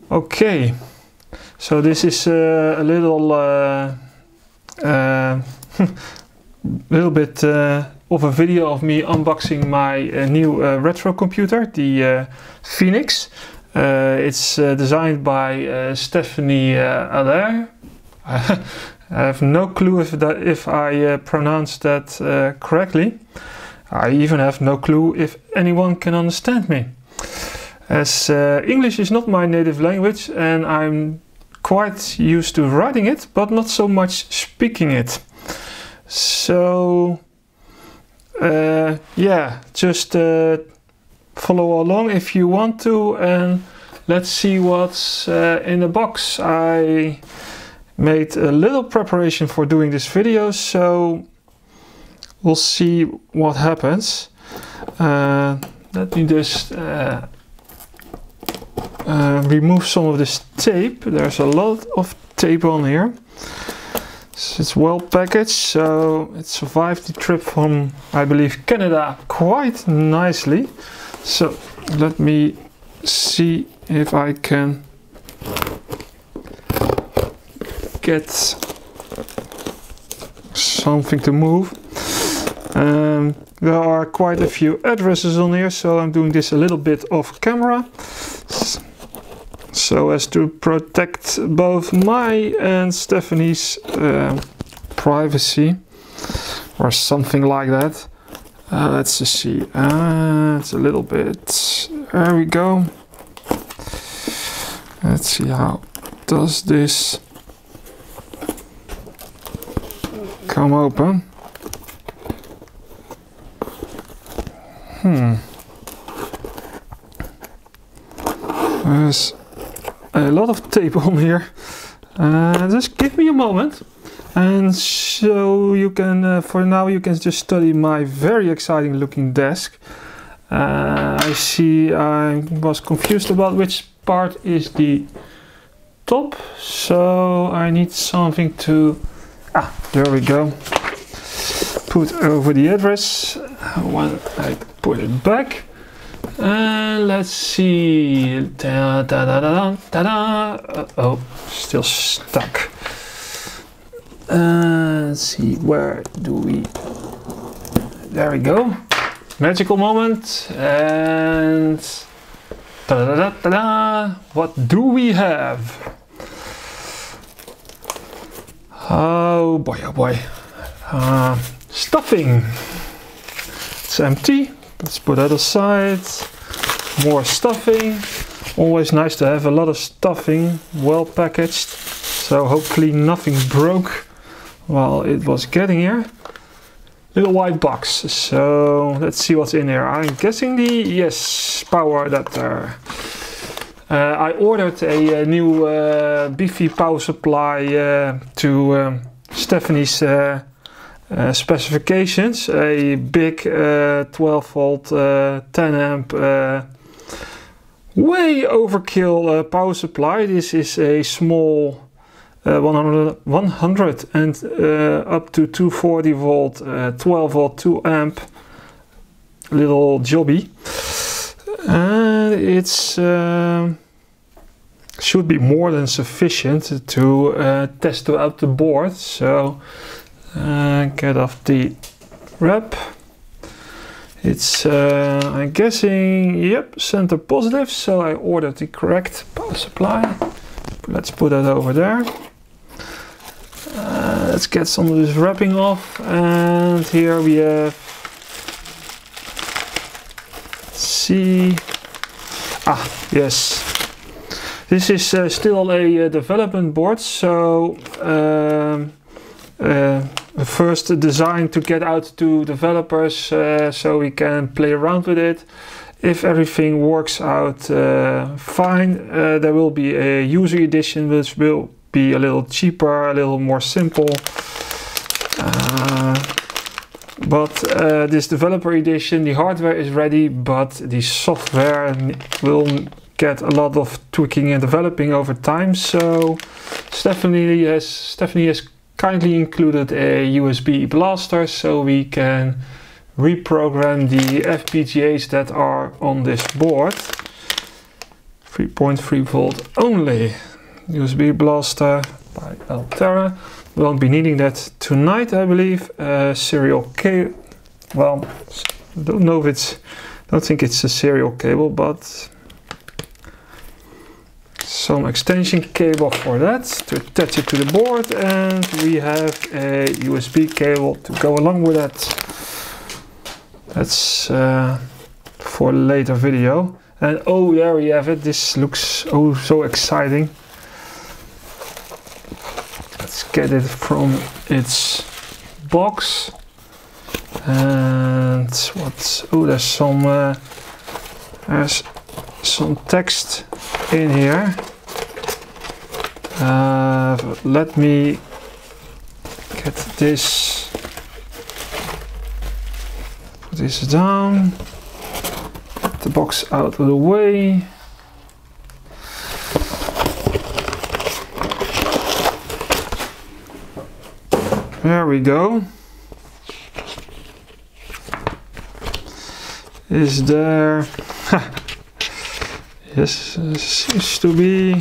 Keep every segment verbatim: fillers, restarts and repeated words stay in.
Okay, so this is uh, a little uh, uh, little bit uh, of a video of me unboxing my uh, new uh, retro computer, the uh, Phoenix. Uh, it's uh, designed by uh, Stephanie uh, Allaire. I have no clue if that if I uh, pronounced that uh, correctly. I even have no clue if anyone can understand me, as uh, English is not my native language and I'm quite used to writing it, but not so much speaking it. So uh, yeah, just uh, follow along if you want to, and let's see what's uh, in the box. I made a little preparation for doing this video, so we'll see what happens. Uh, let me just uh, uh, remove some of this tape. There's a lot of tape on here. It's well packaged, so it survived the trip from, I believe, Canada quite nicely. So let me see if I can get something to move. Um, there are quite a few addresses on here, so I'm doing this a little bit off camera, so as to protect both my and Stephanie's uh, privacy, or something like that. Uh, let's just see. Uh, it's a little bit. There we go. Let's see, how does this come open? Hmm. There's a lot of tape on here. Uh, just give me a moment, and so you can, uh, for now, you can just study my very exciting looking desk. Uh, I see I was confused about which part is the top, so I need something to, ah, there we go, put over the address. When I put it back, and let's see, da, da, da, da, da, da. Uh oh, still stuck. Uh, let's see, where do we, there we go, magical moment, and da, da, da, da, da. What do we have? Oh boy, oh boy, uh, stuffing. It's empty. Let's put that aside. More stuffing. Always nice to have a lot of stuffing, well packaged. So hopefully nothing broke while it was getting here. Little white box. So let's see what's in here. I'm guessing the, yes, power adapter. Uh, I ordered a, a new uh, beefy power supply uh, to um, Stephanie's uh, Uh, specifications. A big uh, twelve volt uh, ten amp uh, way overkill uh, power supply. This is a small uh, one hundred, one hundred and uh, up to two forty volt uh, twelve volt two amp little jobby, and it's uh, should be more than sufficient to uh, test out the board. So Uh, get off the wrap. It's, uh, I'm guessing, yep, center positive, so I ordered the correct power supply. Let's put that over there. Uh, let's get some of this wrapping off, and here we have, let's see, ah, yes. This is uh, still a uh, development board, so um, uh, first design to get out to developers uh, so we can play around with it. If everything works out uh, fine, uh, there will be a user edition which will be a little cheaper, a little more simple. Uh, but uh, this developer edition, the hardware is ready, but the software will get a lot of tweaking and developing over time. So Stephanie has Stephanie has kindly included a U S B blaster, so we can reprogram the F P G As that are on this board. three point three volt only. U S B blaster by Altera. We won't be needing that tonight, I believe. Uh, serial cable. Well, don't know if it's. Don't think it's a serial cable, but some extension cable for that to attach it to the board, and we have a U S B cable to go along with that. That's uh, for a later video. And oh, there we have it. This looks oh so exciting. Let's get it from its box. And what? Oh, there's some uh, there's some text in here. Uh, let me get this. Put this down. Get the box out of the way. There we go. Is there? Yes, uh, seems to be.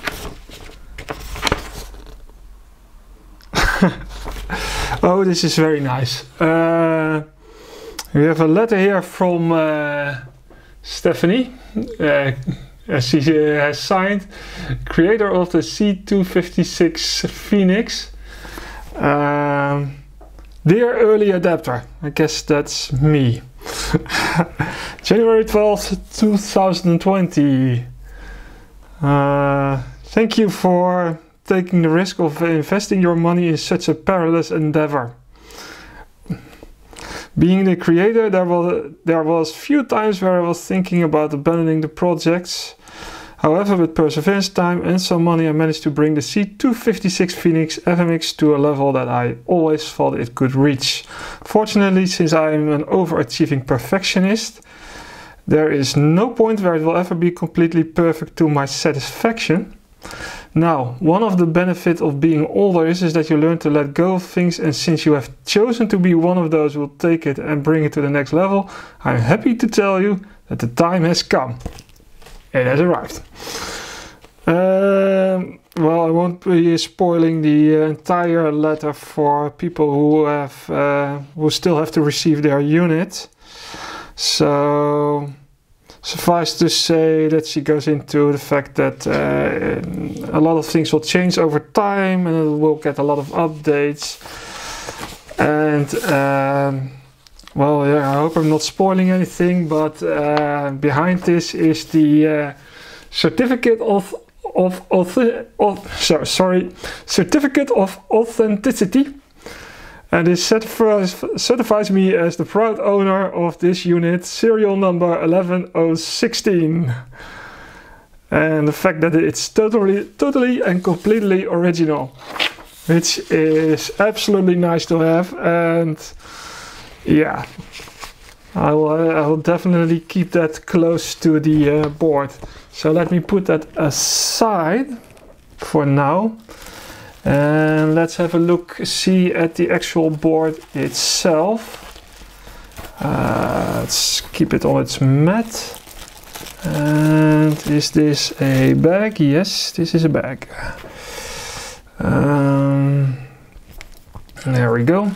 Oh, this is very nice. Uh, we have a letter here from uh, Stephanie. Uh, she uh, has signed, creator of the C two fifty-six Phoenix. Um, dear early adapter, I guess that's me. January twelfth, two thousand twenty. Uh, thank you for taking the risk of investing your money in such a perilous endeavor. Being the creator, there was there was few times where I was thinking about abandoning the projects. However, with perseverance, time and some money, I managed to bring the C two fifty-six Phoenix F M X to a level that I always thought it could reach. Fortunately, since I am an overachieving perfectionist, there is no point where it will ever be completely perfect to my satisfaction. Now, one of the benefits of being older is, is that you learn to let go of things, and since you have chosen to be one of those who will take it and bring it to the next level, I'm happy to tell you that the time has come. It has arrived. Um, well, I won't be spoiling the uh, entire letter for people who have uh, who still have to receive their unit. So, suffice to say that she goes into the fact that uh, a lot of things will change over time, and it will get a lot of updates. And um, well, yeah, I hope I'm not spoiling anything, but uh, behind this is the uh, certificate of of, of, of so, sorry certificate of authenticity, and it certifies, certifies me as the proud owner of this unit, serial number eleven oh one six. And the fact that it's totally, totally and completely original, which is absolutely nice to have. And yeah, I will, I will definitely keep that close to the uh, board. So let me put that aside for now, and let's have a look, see at the actual board itself. Uh, let's keep it on its mat. And is this a bag? Yes, this is a bag. Um, there we go.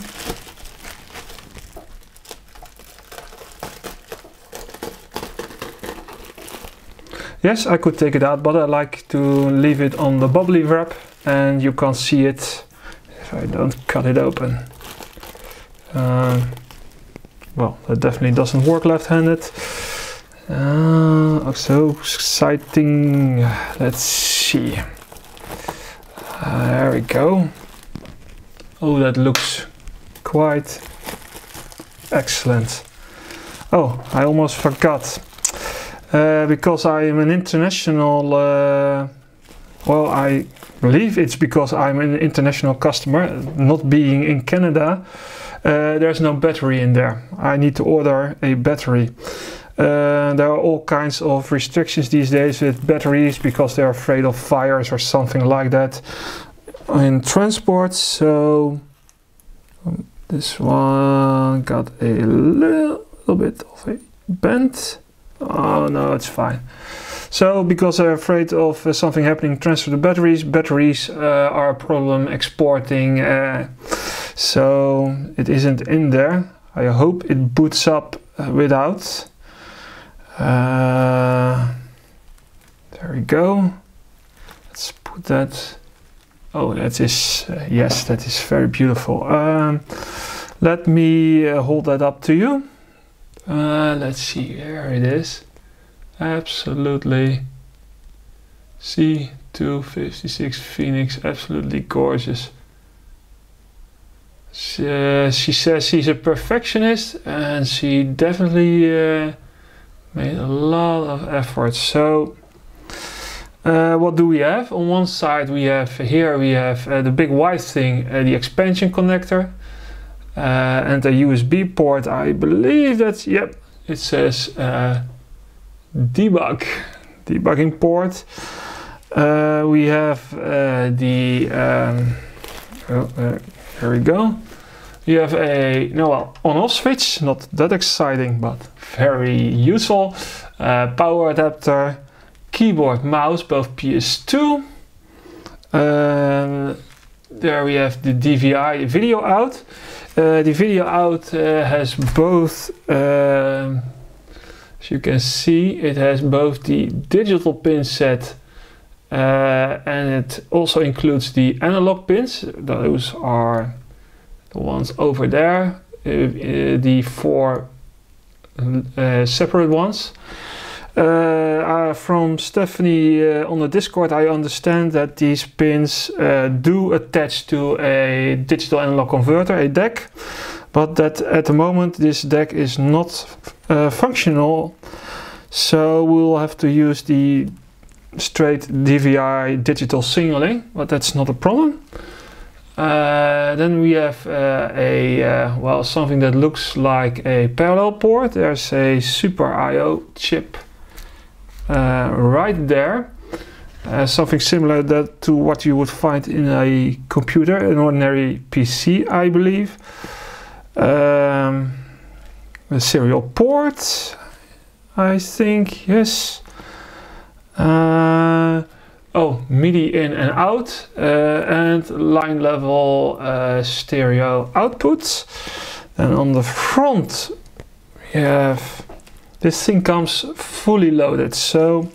Yes, I could take it out, but I like to leave it on the bubbly wrap, and you can't see it if I don't cut it open. Uh, well, that definitely doesn't work left-handed. Uh, so exciting. Let's see. Uh, there we go. Oh, that looks quite excellent. Oh, I almost forgot. Uh, because I am an international, uh, well, I believe it's because I'm an international customer, not being in Canada, uh, there's no battery in there. I need to order a battery. Uh, there are all kinds of restrictions these days with batteries because they're afraid of fires or something like that in transport. So um, this one got a little, little bit of a bend. Oh no, it's fine. So because they're afraid of uh, something happening, transfer the batteries. Batteries uh, are a problem exporting, uh, so it isn't in there. I hope it boots up uh, without. Uh, there we go. Let's put that. Oh, that is, uh, yes, that is very beautiful. Um, let me uh, hold that up to you. Uh, let's see, here it is. Absolutely. C two fifty-six Phoenix, absolutely gorgeous. She, uh, she says she's a perfectionist, and she definitely uh, made a lot of effort. So Uh, what do we have? On one side we have, here we have uh, the big white thing, uh, the expansion connector, uh, and a U S B port. I believe that's, yep, it says uh, debug, debugging port. Uh, we have uh, the, um, oh, uh, here we go. You have a, no, well, on-off switch, not that exciting, but very useful. Uh, power adapter. Keyboard, mouse, both P S two. Uh, there we have the D V I video out. Uh, the video out uh, has both, uh, as you can see, it has both the digital pin set uh, and it also includes the analog pins. Those are the ones over there, uh, uh, the four uh, separate ones. Uh, uh, from Stephanie uh, on the Discord, I understand that these pins uh, do attach to a digital analog converter, a D E C, but that at the moment this D E C is not uh, functional, so we'll have to use the straight D V I digital signaling, but that's not a problem. Uh, then we have uh, a, uh, well, something that looks like a parallel port. There's a Super I O chip Uh, right there, uh, something similar that to what you would find in a computer, an ordinary P C, I believe. Um, a serial port, I think, yes. Uh, oh, MIDI in and out, uh, and line level uh, stereo outputs. And on the front we have, this thing comes fully loaded, so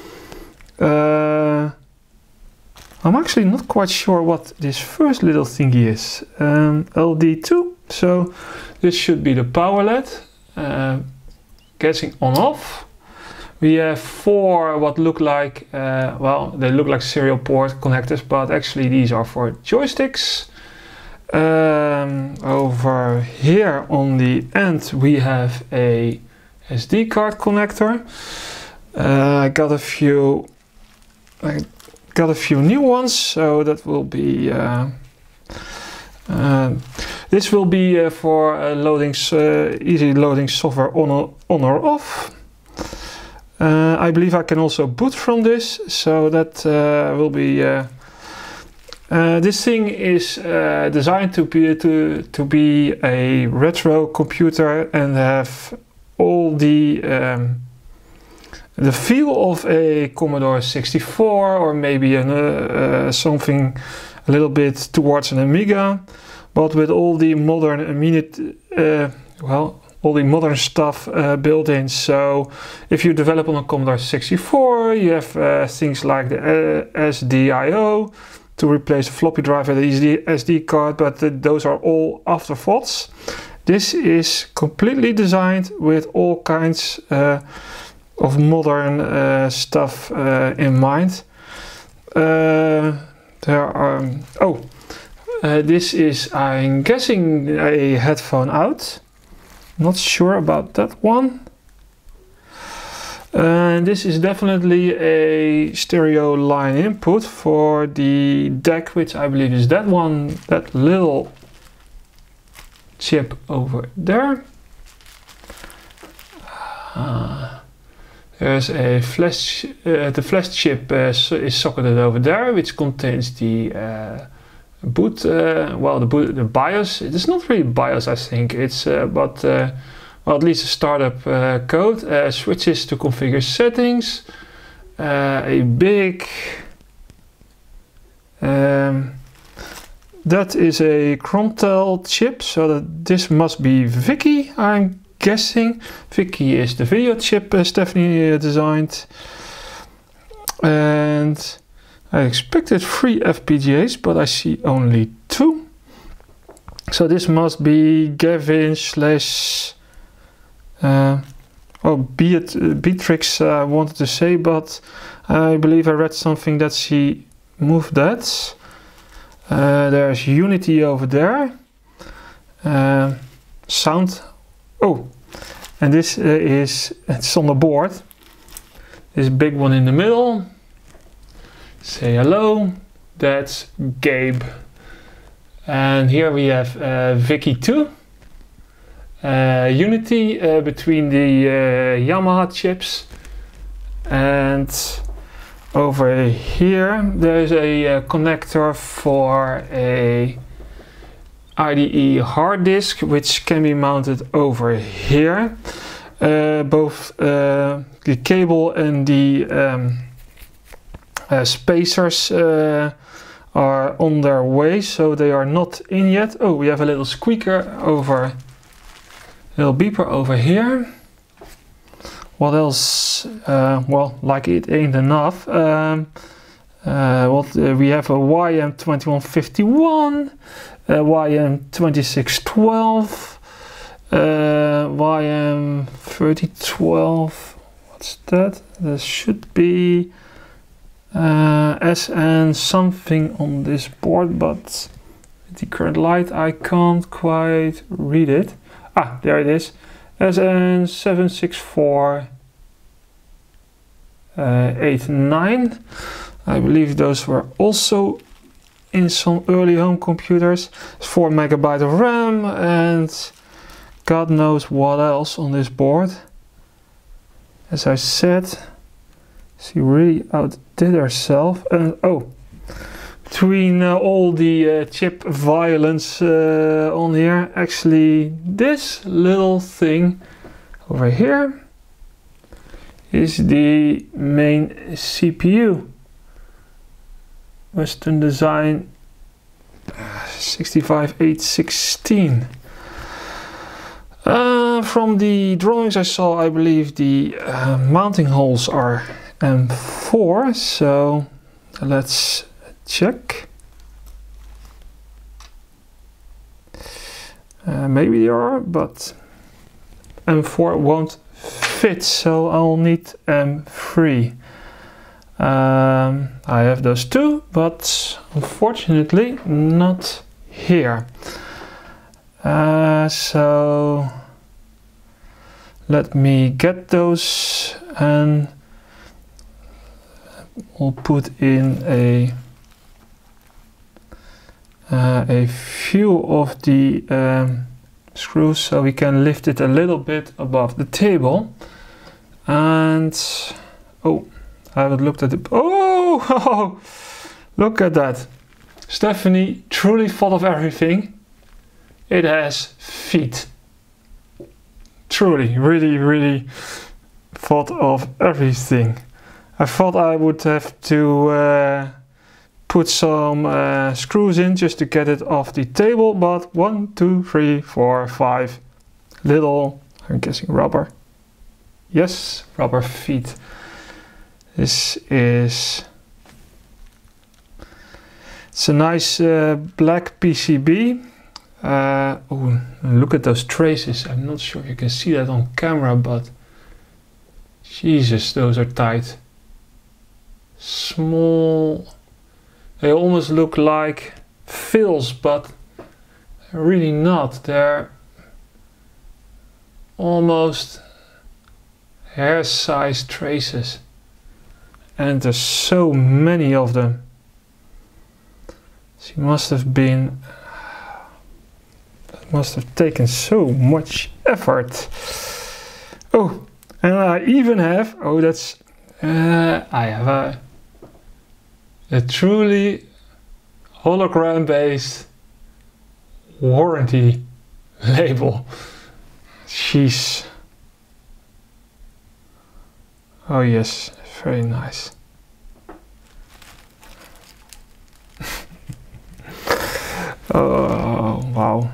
uh, I'm actually not quite sure what this first little thingy is. Um, L D two, so this should be the power L E D, uh, getting on off. We have four what look like, uh, well, they look like serial port connectors, but actually these are for joysticks. Um, over here on the end we have a S D card connector. Uh, I got a few. I got a few new ones, so that will be. Uh, uh, this will be uh, for uh, loading, uh, easy loading software on or, on or off. Uh, I believe I can also boot from this, so that uh, will be. Uh, uh, this thing is uh, designed to be to to be a retro computer and have all the um, the feel of a Commodore sixty-four, or maybe an, uh, uh, something a little bit towards an Amiga, but with all the modern immediate, uh, well, all the modern stuff uh, built in. So if you develop on a Commodore sixty-four, you have uh, things like the uh, S D I O to replace the floppy drive with the S D card, but uh, those are all afterthoughts. This is completely designed with all kinds uh, of modern uh, stuff uh, in mind. Uh, there are, oh, uh, this is, I'm guessing, a headphone out. Not sure about that one. And this is definitely a stereo line input for the D E C, which I believe is that one, that little chip over there. Uh, there's a flash, uh, the flash chip uh, is socketed over there, which contains the uh, boot, uh, well, the boot, the BIOS. It is not really BIOS, I think. It's uh, but uh, well, at least a startup uh, code. Uh, switches to configure settings. uh, a big um, that is a Cromtel chip, so that this must be Vicky, I'm guessing. Vicky is the video chip uh, Stephanie uh, designed, and I expected three F P G As, but I see only two. So this must be Gavin slash uh, oh Beat uh, Beatrix I uh, wanted to say, but I believe I read something that she moved that. Uh, there's Unity over there. Uh, sound. Oh, and this uh, is it's on the board. This big one in the middle. Say hello. That's Gabe. And here we have uh, Vicky two. Uh, Unity uh, between the uh, Yamaha chips, and over here there's a uh, connector for a I D E hard disk, which can be mounted over here. Uh, both uh, the cable and the um, uh, spacers uh, are on their way, so they are not in yet. Oh, we have a little squeaker over, a little beeper over here. What else? Uh, well, like it ain't enough. Um, uh, what uh, we have a Y M twenty-one fifty-one, a Y M twenty-six twelve, uh, Y M thirty twelve. What's that? There should be uh, S N something on this board, but with the current light I can't quite read it. Ah, there it is. S N seven six four eight nine. I believe those were also in some early home computers. four megabyte of RAM and God knows what else on this board. As I said, she really outdid herself. And oh, between uh, all the uh, chip violence uh, on here, actually this little thing over here is the main C P U. Western Design sixty-five eight sixteen. Uh, from the drawings I saw, I believe the uh, mounting holes are M four, so let's check. Uh, maybe they are, but M four won't fit, so I'll need M three. Um, I have those two, but unfortunately not here. Uh, so let me get those and we'll put in a uh, a few of the um, screws so we can lift it a little bit above the table. And oh, I haven't looked at it. Oh, oh, look at that. Stephanie truly thought of everything. It has feet. Truly, really, really thought of everything. I thought I would have to uh, put some uh, screws in just to get it off the table, but one, two, three, four, five little, I'm guessing rubber. Yes, rubber feet. This is, it's a nice uh, black P C B. Uh, oh, look at those traces. I'm not sure if you can see that on camera, but Jesus, those are tight. Small, they almost look like fills, but they're really not. They're almost hair-sized traces, and there's so many of them. She must have been, that must have taken so much effort. Oh, and I even have, oh that's, uh, I have a, a truly hologram based warranty label. Jeez. Oh yes, very nice. Oh wow.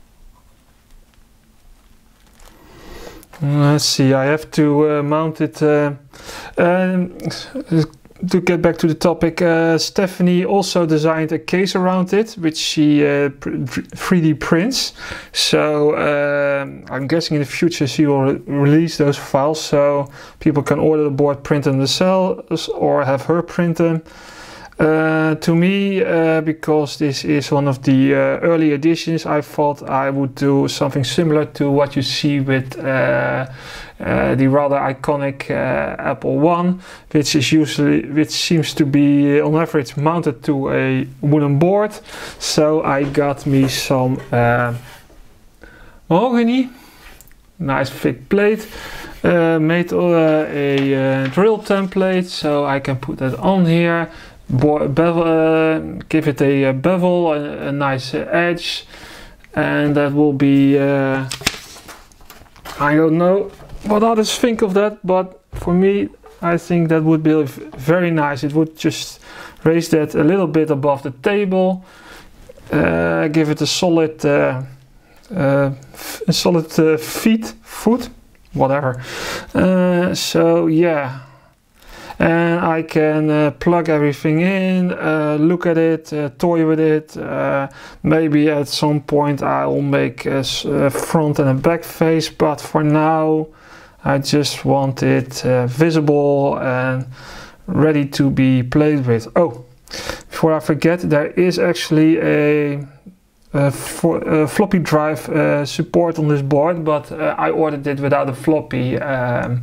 Let's see, I have to uh, mount it. Uh, um, to get back to the topic, uh, Stephanie also designed a case around it, which she uh, three D prints. So uh, I'm guessing in the future she will re release those files so people can order the board, print them themselves, or have her print them. Uh, to me, uh, because this is one of the uh, early editions, I thought I would do something similar to what you see with uh, uh, the rather iconic uh, Apple one, which is usually, which seems to be on average mounted to a wooden board. So I got me some uh, mahogany, nice thick plate. Uh, made uh, a uh, drill template, so I can put that on here. Bevel, uh, give it a, a bevel, a, a nice uh, edge, and that will be, uh, I don't know what others think of that, but for me I think that would be very nice. It would just raise that a little bit above the table, uh, give it a solid uh, uh, a solid uh, feet, foot, whatever. Uh, so yeah. And I can uh, plug everything in, uh, look at it, uh, toy with it. Uh, maybe at some point I'll make a, a front and a back face, but for now I just want it uh, visible and ready to be played with. Oh, before I forget, there is actually a, a, for, a floppy drive uh, support on this board, but uh, I ordered it without a floppy. Um,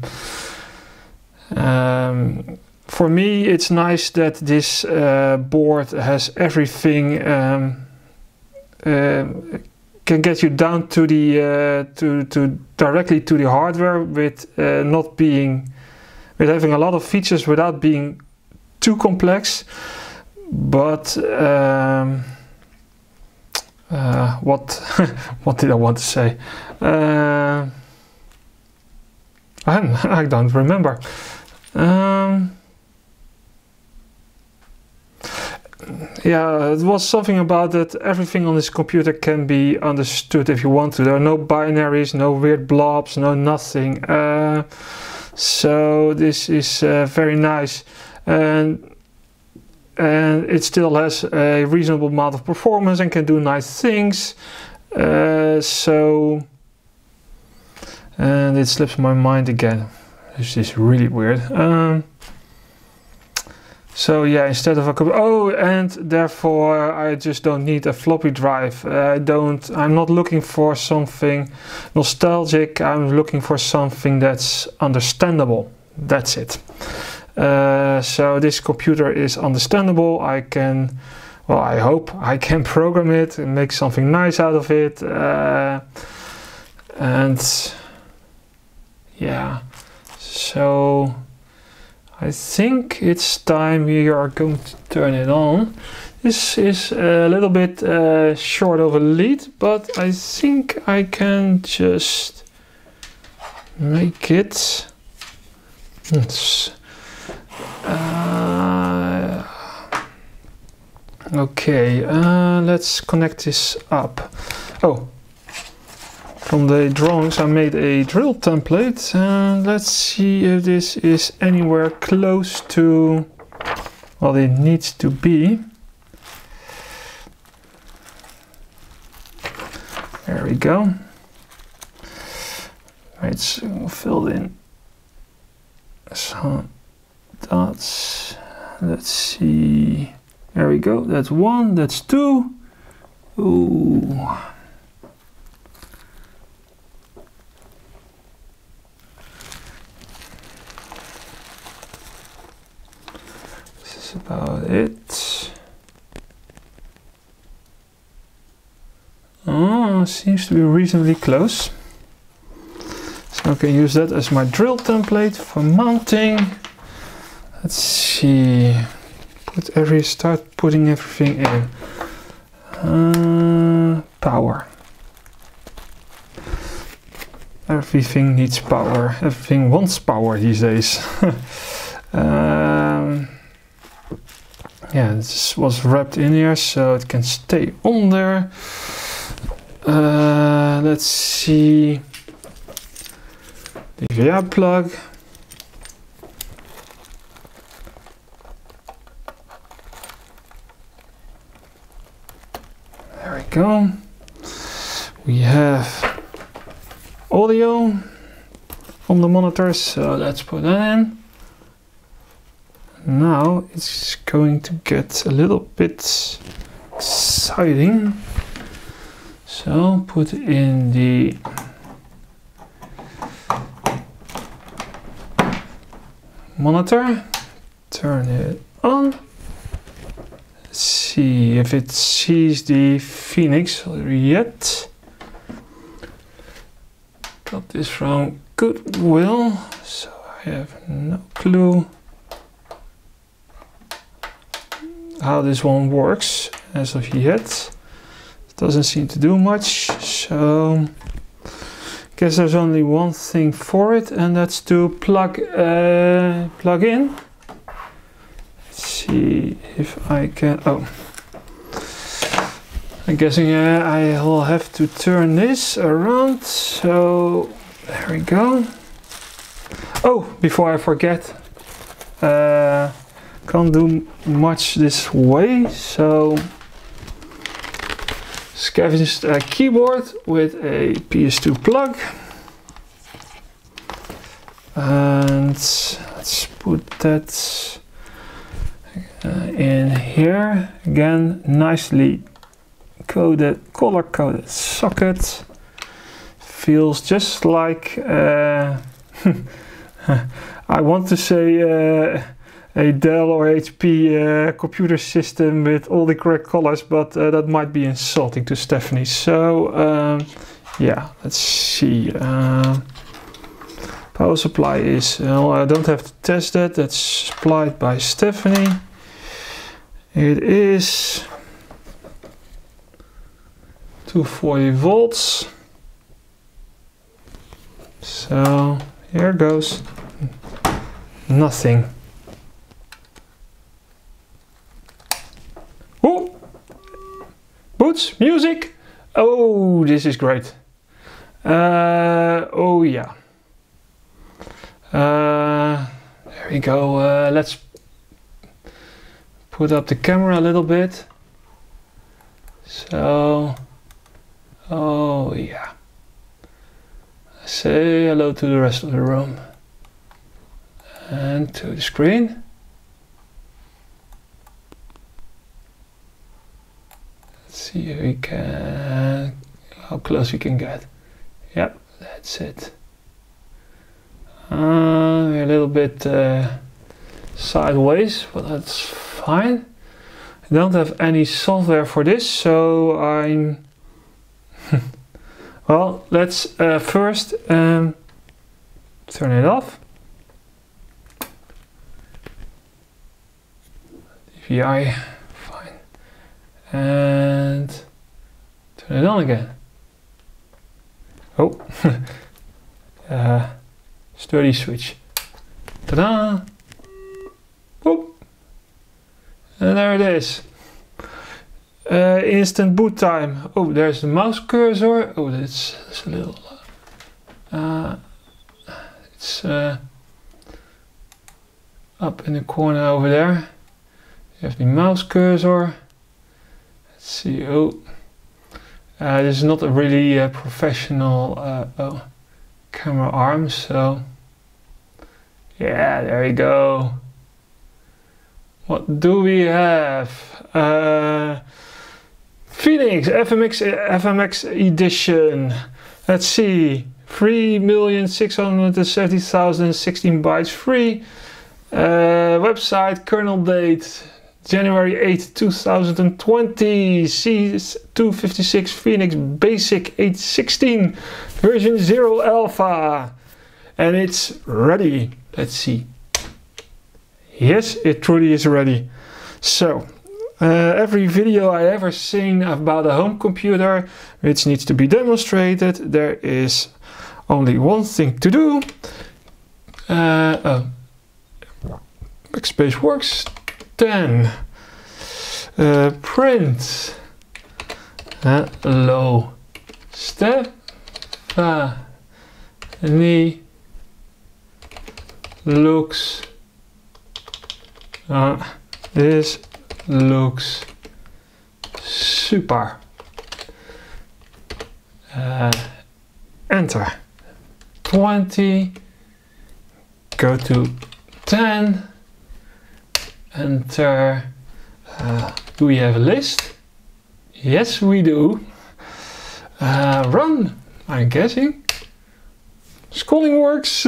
Um, for me, it's nice that this uh, board has everything, um, uh, can get you down to the uh, to to directly to the hardware with uh, not being with having a lot of features without being too complex. But um, uh, what what did I want to say? Uh, I, I don't remember. Um, yeah, it was something about that everything on this computer can be understood if you want to. There are no binaries, no weird blobs, no nothing. Uh, so this is uh, very nice, and and it still has a reasonable amount of performance and can do nice things. Uh, so, and it slips my mind again. This is really weird. Um, so yeah, instead of a oh, and therefore I just don't need a floppy drive. Uh, I don't. I'm not looking for something nostalgic. I'm looking for something that's understandable. That's it. Uh, so this computer is understandable. I can, well, I hope I can program it and make something nice out of it. Uh, and yeah. So I think it's time we are going to turn it on. This is a little bit uh, short of a lead, but I think I can just make it. Uh, okay, uh, let's connect this up. Oh. From the drawings I made a drill template, and let's see if this is anywhere close to what it needs to be. There we go. Right, so filled in some dots. Let's see. There we go. That's one, that's two. Ooh. About it. Oh, seems to be reasonably close. So I can use that as my drill template for mounting. Let's see. Put every start putting everything in. Uh, power. everything needs power. Everything wants power these days. um, yeah, this was wrapped in here so it can stay on there. Uh, let's see. D V R plug. There we go. We have audio on the monitors, so let's put that in. Now it's going to get a little bit exciting. So put in the monitor, turn it on. Let's see if it sees the Phoenix yet. Got this from Goodwill, so I have no clue how this one works as of yet. It doesn't seem to do much, so I guess there's only one thing for it, and that's to plug uh, plug in. Let's see if I can. Oh, I'm guessing uh, I'll have to turn this around. So there we go. Oh, before I forget, uh, can't do much this way. So scavenged a keyboard with a P S two plug, and let's put that uh, in here again. Nicely coded, color coded socket. Feels just like uh, I want to say uh, a Dell or H P uh, computer system with all the correct colors, but uh, that might be insulting to Stephanie. So um, yeah, let's see. Uh, power supply is, well, I don't have to test that. That's supplied by Stephanie. It is two hundred forty volts. So here goes. Nothing. Oh, Boots, music. Oh, this is great. Uh, oh yeah. Uh, there we go. Uh, let's put up the camera a little bit. So, oh yeah. Say hello to the rest of the room and to the screen. Let's see if we can, how close we can get. Yep, that's it. Uh, we're a little bit uh, sideways, but that's fine. I don't have any software for this, so I'm well, let's uh, first um, turn it off. D V I, fine. And turn it on again. Oh, uh, sturdy switch. Ta-da! Boop. And there it is. Uh, instant boot time. Oh, there's the mouse cursor. Oh, that's, that's a little. Uh, it's uh, up in the corner over there. You have the mouse cursor. Let's see. Oh, uh, this is not a really uh, professional uh, oh, camera arm. So, yeah, there you go. What do we have? Uh, Phoenix F M X F M X edition. Let's see, three million six hundred seventy thousand sixteen bytes free. Uh, website, kernel date January eighth two thousand twenty. C two fifty-six Phoenix Basic eight sixteen version zero alpha, and it's ready. Let's see. Yes, it truly is ready. So uh, every video I ever seen about a home computer which needs to be demonstrated, there is only one thing to do. Uh, oh. Backspace works. Then uh, print. Hello, Stephanie looks. Uh, this looks super. Uh, enter. twenty. Go to ten. Enter. Uh, do we have a list? Yes, we do. Uh, run, I'm guessing. Scrolling works.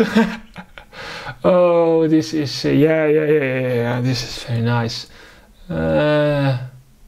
Oh, this is uh, yeah, yeah, yeah, yeah, yeah. This is very nice. Uh,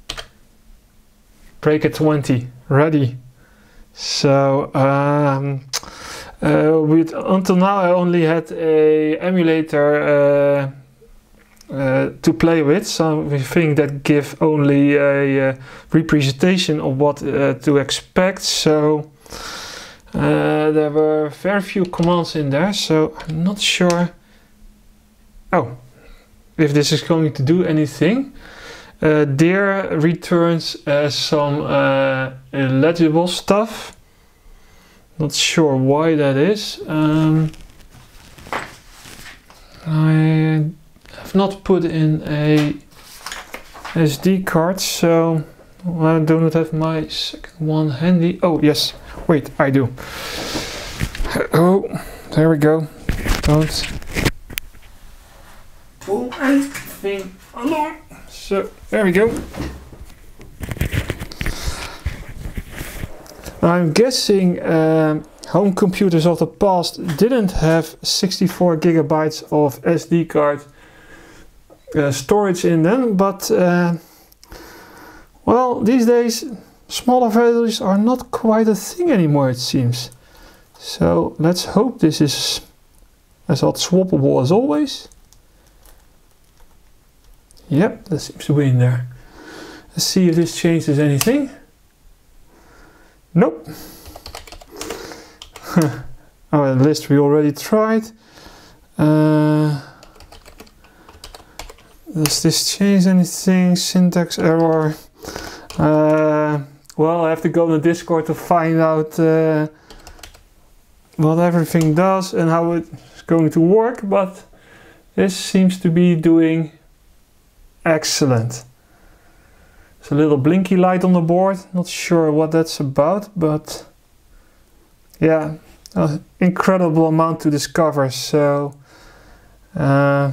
breaker twenty ready. So um, uh, with until now I only had a emulator uh, uh, to play with, something that give only a uh, representation of what uh, to expect. So uh, there were very few commands in there, so I'm not sure. Oh, if this is going to do anything. Uh, there returns uh, some uh, illegible stuff. Not sure why that is. Um, I have not put in a S D card, so I do not have my second one handy. Oh yes, wait, I do. Oh, there we go. Don't pull anything along. So there we go. I'm guessing um, home computers of the past didn't have sixty-four gigabytes of S D card uh, storage in them, but uh, well, these days smaller values are not quite a thing anymore, it seems. So let's hope this is as hot swappable as always. Yep, that seems to be in there. Let's see if this changes anything. Nope. Oh, the list we already tried. Uh, does this change anything? Syntax error. Uh, well, I have to go to Discord to find out uh, what everything does and how it's going to work, but this seems to be doing excellent. There's a little blinky light on the board, not sure what that's about, but yeah, an incredible amount to discover. So uh,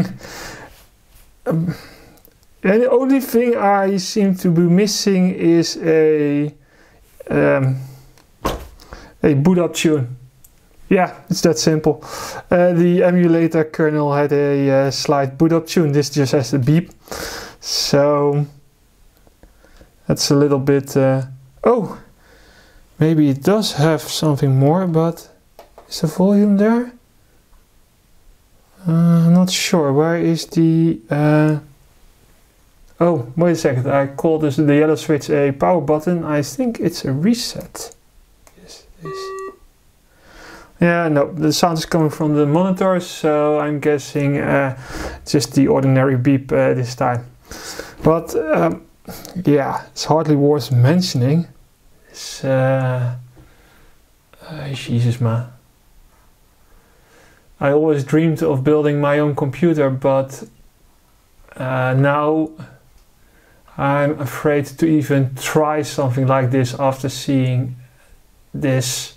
um, and the only thing I seem to be missing is a um, a boot up tune. Yeah, it's that simple. Uh, the emulator kernel had a uh, slight boot up tune. This just has the beep. So that's a little bit... Uh, oh, maybe it does have something more, but is the volume there? Uh, I'm not sure. Where is the... Uh, oh, wait a second. I called this the yellow switch a power button. I think it's a reset. Yes, it is. Yeah, no, the sound is coming from the monitor, so I'm guessing uh, just the ordinary beep uh, this time. But um, yeah, it's hardly worth mentioning. It's, uh, uh, Jesus man. I always dreamed of building my own computer, but uh, now I'm afraid to even try something like this after seeing this.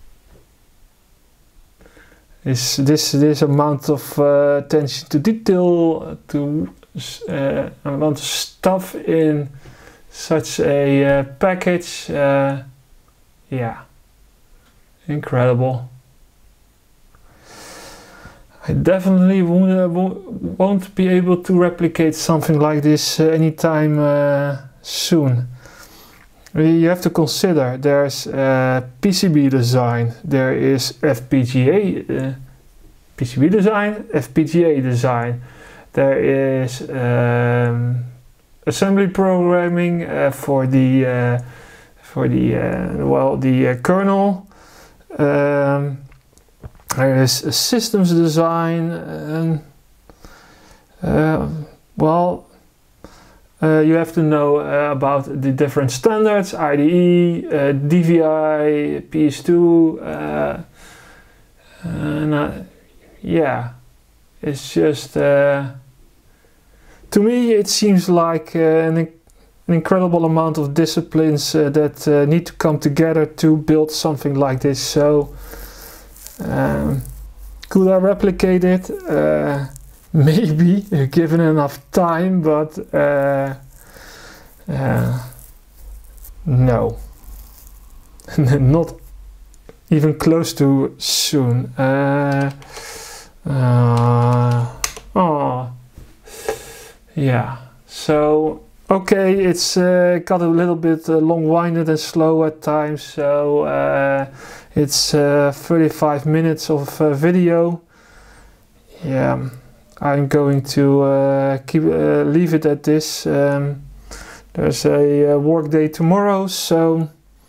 Is this this amount of uh, attention to detail, to uh, amount of stuff in such a uh, package? Uh, yeah, incredible. I definitely won't, uh, won't be able to replicate something like this uh, anytime uh, soon. You have to consider there's uh, P C B design, there is F P G A, uh, P C B design, F P G A design, there is um, assembly programming uh, for the uh, for the uh, well the uh, kernel, Um, there is a systems design. And, uh, well, uh, you have to know uh, about the different standards: I D E, uh, D V I, P S two, uh, and uh, yeah, it's just uh, to me it seems like uh, an, an incredible amount of disciplines uh, that uh, need to come together to build something like this. So um, could I replicate it? Uh, maybe, given enough time, but uh, uh, no, not even close to soon. Uh, uh, oh, yeah. So okay, it's uh, got a little bit uh, long-winded and slow at times. So uh, it's uh, thirty-five minutes of uh, video. Yeah. I'm going to uh, keep uh, leave it at this. Um, there's a uh, work day tomorrow, so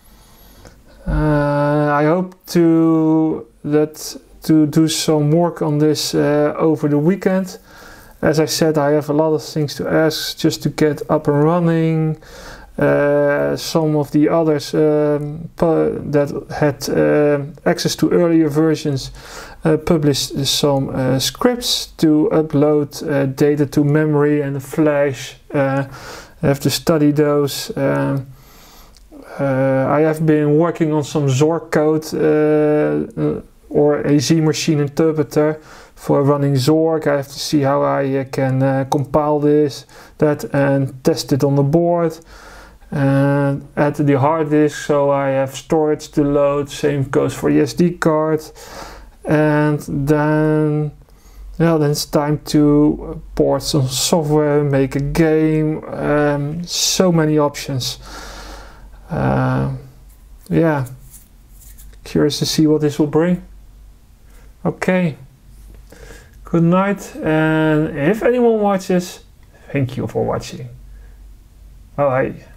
uh, I hope to that to do some work on this uh, over the weekend. As I said, I have a lot of things to ask just to get up and running. Uh, some of the others um, that had uh, access to earlier versions uh, published some uh, scripts to upload uh, data to memory and flash. Uh, I have to study those. Um, uh, I have been working on some Zork code uh, or a Z machine interpreter for running Zork. I have to see how I uh, can uh, compile this, that, and test it on the board. And add the hard disk, so I have storage to load. Same goes for the S D card. And then, yeah, then it's time to port some software, make a game. Um, so many options. Uh, yeah, curious to see what this will bring. Okay, good night. And if anyone watches, thank you for watching. Bye bye.